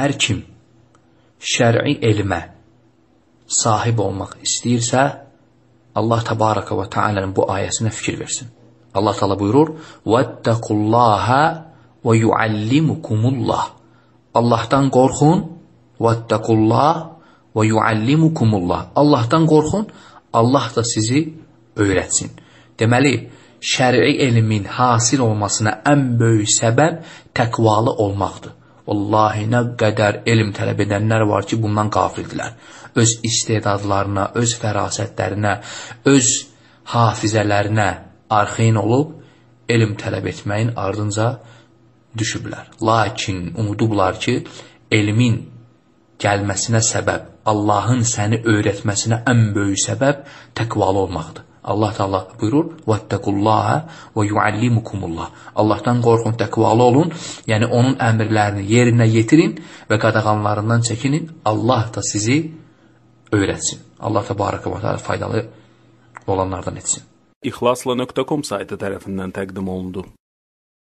hər kim şər'i elmə sahib olmaq istəyirsə, Allah təbaraka və teala'nın bu ayəsinə fikir versin. Allah Teala buyurur: "Vettaqullaha və yuallimukumullah." Allahdan qorxun, vettaqullah və yuallimukumullah. Allahdan qorxun, Allah da sizi öyrətsin. Deməli, şər'i elmin hasil olmasına ən böyük səbəb təqvalı olmaqdır. Vallahi nə qədər elm tələb edənlər var ki, bundan qafildilər. Öz istedadlarına, öz fərasətlərinə, öz hafizələrinə arxein olub, elm tələb etməyin ardınca düşüblər. Lakin unudublar ki, elmin gəlməsinə səbəb, Allahın səni öyrətməsinə ən böyük səbəb təqvalı olmaqdır. Allah Teala buyurur: "Vettaqullaha və yuallimukumullah." Allahdan qorxun, təqvalı olun, yəni onun əmrlərini yerinə yetirin və qadağanlarından çəkinin. Allah da sizi öyrətsin. Allah təbaraka və təala faydalı olanlardan etsin. İxlasla.com saytı tərəfindən təqdim olundu.